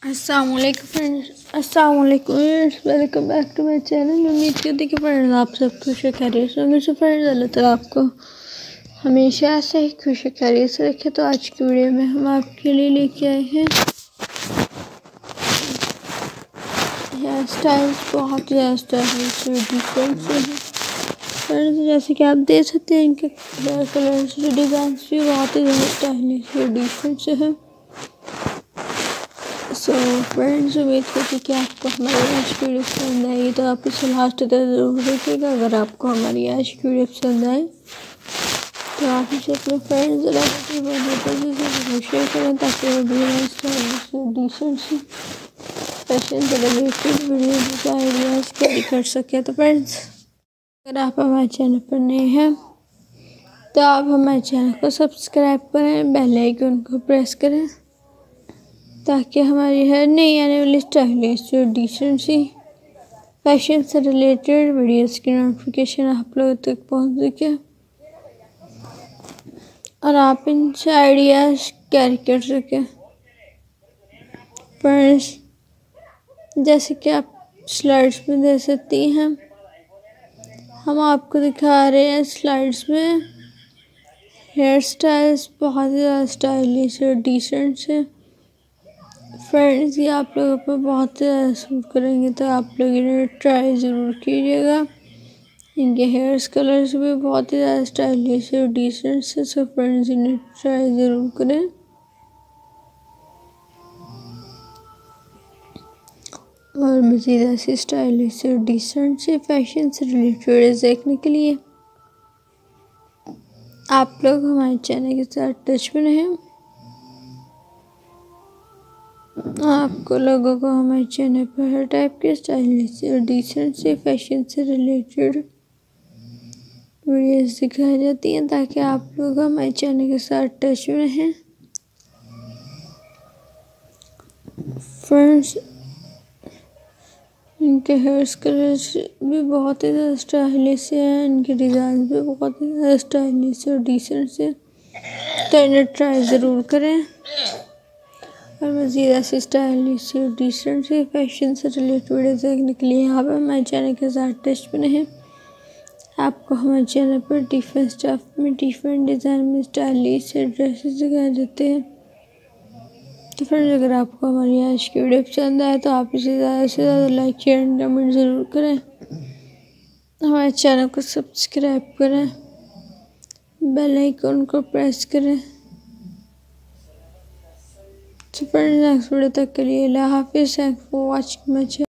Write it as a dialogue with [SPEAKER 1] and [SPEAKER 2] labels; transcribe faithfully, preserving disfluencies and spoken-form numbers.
[SPEAKER 1] अस्सलामुअलैकुम फ्रेंड्स, अस्सलामुअलैकुम welcome back to my channel. उम्मीद करती कि फ्रेंड्स आप सब खुश खैरियत से होंगे। सो फ्रेंड्स अल्लाह ताला आपको हमेशा से ही खुश खैरियत से रखे। तो आज की वीडियो में हम आपके लिए लेके आए हैं हेयर स्टाइल्स, बहुत ही हेयर स्टाइल्स डिफरेंट से हैं फ्रेंड्स। जैसे कि आप देख सकते हैं इनके हेयर कलर्स, डिज़ाइन भी बहुत ही ज़्यादा स्टाइलिश और डिफरेंट से हैं। सो फ्रेंड्स उम्मीद करती कि आपको हमारी आज की वीडियो पसंद आएगी, तो आप इसे लास्ट तक ज़रूर देखिएगा। अगर आपको हमारी आज की वीडियो पसंद आए तो आप इसे अपने फ्रेंड्स और शेयर करें, ताकि वो भी डिसेंट सी फैशन से रिलेटेड वीडियो आइडियाज़ कैरी कर सके। तो फ्रेंड्स अगर आप हमारे चैनल पर नए हैं तो आप हमारे चैनल को सब्सक्राइब करें, बेल आइकन को प्रेस करें, ताकि हमारी हर नई आने वाली स्टाइलिश और डिसेंट सी फैशन से रिलेटेड वीडियोस की नोटिफिकेशन आप लोगों तक पहुंच सके और आप इनसे आइडियाज़ कैरी कर सकें। फ्रेंड्स जैसे कि आप स्लाइड्स में देख सकती हैं, हम आपको दिखा रहे हैं स्लाइड्स में हेयर स्टाइल्स बहुत ही ज़्यादा स्टाइलिश और डिसेंट से। फ्रेंड्स ये आप लोगों पर बहुत ज़्यादा सूट करेंगे, तो आप लोग इन्हें ट्राई ज़रूर कीजिएगा। इनके हेयर्स कलर्स भी बहुत ही ज़्यादा स्टाइलिश और डिसेंट से। सो फ्रेंड्स इन्हें ट्राई ज़रूर करें। और मज़ीद ऐसी स्टाइलिश और डिसेंट से फैशन से रिलेटेड देखने के लिए आप लोग हमारे चैनल के साथ टच में रहें। आपको लोगों को हमारे चैनल पर हर टाइप के स्टाइलिश और डिसेंट से फैशन से रिलेटेड वीडियोस दिखाई जाती हैं, ताकि आप लोग हमारे चैनल के साथ टच में रहें। फ्रेंड्स इनके हेयर कलर्स भी बहुत ही ज़्यादा स्टाइलिश हैं, इनके डिज़ाइन भी बहुत ही ज़्यादा स्टाइलिश और डिसेंट से। तो इन्हें ट्राई ज़रूर करें और मज़ीद ऐसी स्टाइलिश और डिसेंट से फैशन से रिलेटेड वीडियो देखने के लिए आप हमारे चैनल के साथ टच में रहें। आपको हमारे चैनल पर डिफरेंट स्टाफ में डिफरेंट डिज़ाइन में स्टाइलिश ड्रेसेस दिखाए जाते हैं। तो फ्रेंड्स अगर आपको हमारी आज की वीडियो पसंद आए तो आप इसे ज़्यादा से ज़्यादा लाइक शेयर एंड कमेंट ज़रूर करें। हमारे चैनल को सब्सक्राइब करें, बेल आइकन को प्रेस करें। तो फ्रेंड्स नेक्स्ट वीडियो तक के लिए अल्लाह हाफिज़। Thanks for watching my channel.